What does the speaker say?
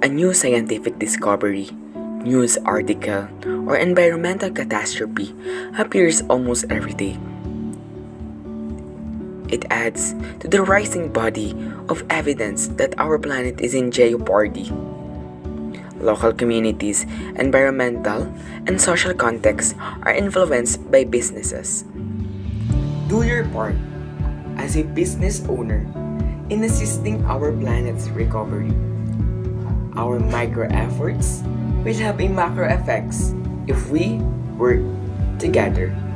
A new scientific discovery, news article, or environmental catastrophe appears almost every day. It adds to the rising body of evidence that our planet is in jeopardy. Local communities, environmental, and social contexts are influenced by businesses. Do your part as a business owner in assisting our planet's recovery. Our micro efforts will have a macro effects if we work together.